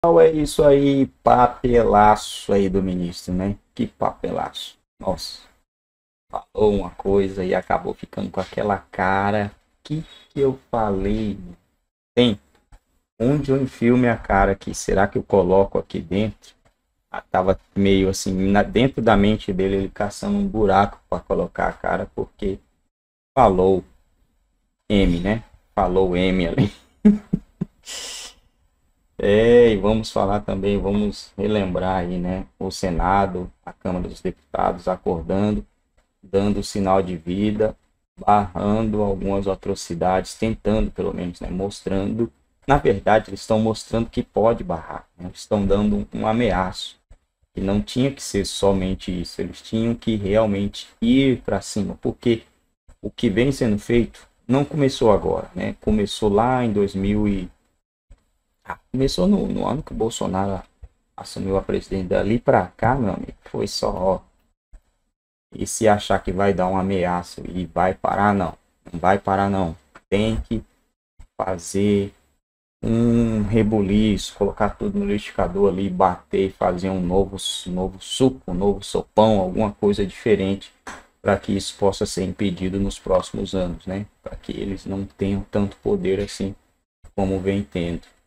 É isso aí, papelaço aí do ministro, né? Que papelaço. Nossa, falou uma coisa e acabou ficando com aquela cara. Que eu falei? Tem, onde eu enfio minha cara aqui? Será que eu coloco aqui dentro? Tava meio assim, dentro da mente dele, ele caçando um buraco para colocar a cara, porque falou M, né? Falou M ali. E vamos falar também, vamos relembrar aí, né? O Senado, a Câmara dos Deputados acordando, dando sinal de vida, barrando algumas atrocidades, tentando pelo menos, né? Mostrando, na verdade, eles estão mostrando que pode barrar, né? Estão dando um ameaço. E não tinha que ser somente isso, eles tinham que realmente ir para cima, porque o que vem sendo feito não começou agora, né? Começou lá em 2000 começou no ano que o Bolsonaro assumiu a presidência. Dali para cá, meu amigo, foi só, ó, e se achar que vai dar um ameaço e vai parar, não. Não vai parar, não. Tem que fazer um rebuliço, colocar tudo no liquidificador ali, bater e fazer um novo suco, um novo sopão, alguma coisa diferente para que isso possa ser impedido nos próximos anos, né? Para que eles não tenham tanto poder assim como vem tendo.